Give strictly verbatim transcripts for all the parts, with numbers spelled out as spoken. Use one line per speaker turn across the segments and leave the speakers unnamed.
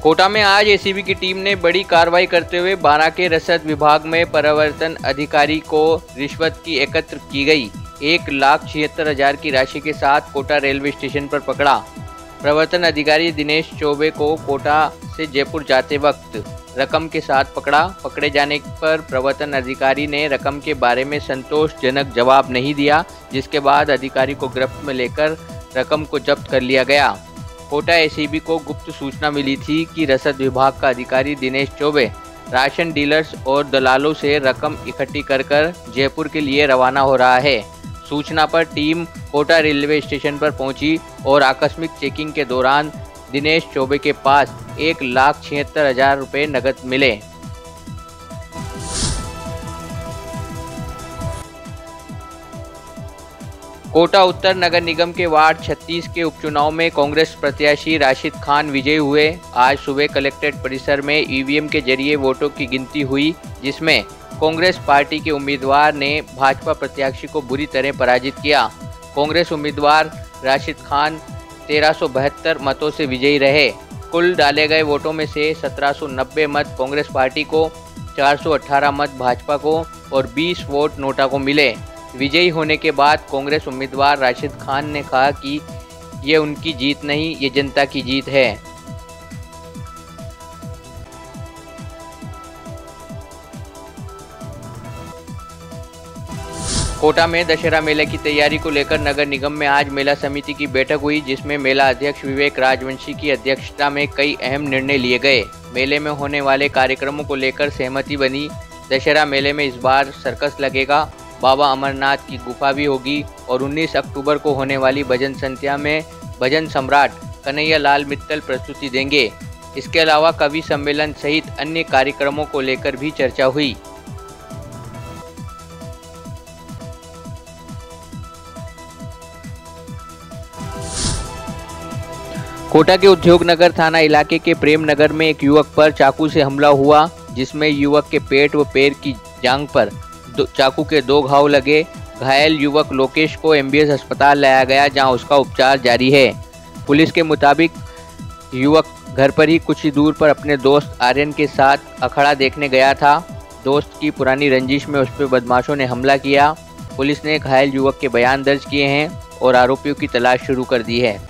कोटा में आज एसीबी की टीम ने बड़ी कार्रवाई करते हुए बारा के रसद विभाग में प्रवर्तन अधिकारी को रिश्वत की एकत्र की गई एक लाख छिहत्तर हजार की राशि के साथ कोटा रेलवे स्टेशन पर पकड़ा। प्रवर्तन अधिकारी दिनेश चौबे को कोटा से जयपुर जाते वक्त रकम के साथ पकड़ा। पकड़े जाने पर प्रवर्तन अधिकारी ने रकम के बारे में संतोषजनक जवाब नहीं दिया, जिसके बाद अधिकारी को गिरफ्त में लेकर रकम को जब्त कर लिया गया। कोटा एसीबी को गुप्त सूचना मिली थी कि रसद विभाग का अधिकारी दिनेश चौबे राशन डीलर्स और दलालों से रकम इकट्ठी कर कर जयपुर के लिए रवाना हो रहा है। सूचना पर टीम कोटा रेलवे स्टेशन पर पहुंची और आकस्मिक चेकिंग के दौरान दिनेश चौबे के पास एक लाख छिहत्तर हजार रुपये नकद मिले। कोटा उत्तर नगर निगम के वार्ड छत्तीस के उपचुनाव में कांग्रेस प्रत्याशी राशिद खान विजयी हुए। आज सुबह कलेक्ट्रेट परिसर में ईवीएम के जरिए वोटों की गिनती हुई, जिसमें कांग्रेस पार्टी के उम्मीदवार ने भाजपा प्रत्याशी को बुरी तरह पराजित किया। कांग्रेस उम्मीदवार राशिद खान तेरह सौ बहत्तर मतों से विजयी रहे। कुल डाले गए वोटों में से सत्रह सौ नब्बे मत कांग्रेस पार्टी को, चार सौ अठारह मत भाजपा को और बीस वोट नोटा को मिले। विजयी होने के बाद कांग्रेस उम्मीदवार राशिद खान ने कहा कि ये उनकी जीत नहीं, ये जनता की जीत है। कोटा में दशहरा मेले की तैयारी को लेकर नगर निगम में आज मेला समिति की बैठक हुई, जिसमें मेला अध्यक्ष विवेक राजवंशी की अध्यक्षता में कई अहम निर्णय लिए गए। मेले में होने वाले कार्यक्रमों को लेकर सहमति बनी। दशहरा मेले में इस बार सर्कस लगेगा, बाबा अमरनाथ की गुफा भी होगी और उन्नीस अक्टूबर को होने वाली भजन संध्या में भजन सम्राट कन्हैया लाल मित्तल प्रस्तुति देंगे। इसके अलावा कवि सम्मेलन सहित अन्य कार्यक्रमों को लेकर भी चर्चा हुई। कोटा के उद्योग नगर थाना इलाके के प्रेम नगर में एक युवक पर चाकू से हमला हुआ, जिसमें युवक के पेट व पैर की जांघ पर चाकू के दो घाव लगे। घायल युवक लोकेश को एमबीएस अस्पताल लाया गया, जहां उसका उपचार जारी है। पुलिस के मुताबिक युवक घर पर ही कुछ ही दूर पर अपने दोस्त आर्यन के साथ अखाड़ा देखने गया था। दोस्त की पुरानी रंजिश में उस पर बदमाशों ने हमला किया। पुलिस ने घायल युवक के बयान दर्ज किए हैं और आरोपियों की तलाश शुरू कर दी है।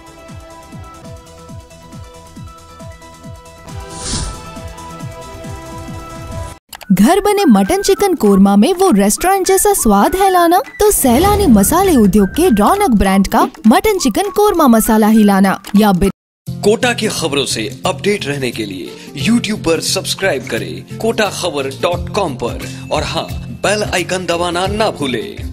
घर बने मटन चिकन कोरमा में वो रेस्टोरेंट जैसा स्वाद है लाना, तो सैलानी मसाले उद्योग के रौनक ब्रांड का मटन चिकन कोरमा मसाला ही लाना। या
कोटा की खबरों से अपडेट रहने के लिए यूट्यूब पर सब्सक्राइब करें कोटा खबर डॉट कॉम पर और हाँ, बेल आइकन दबाना ना भूले।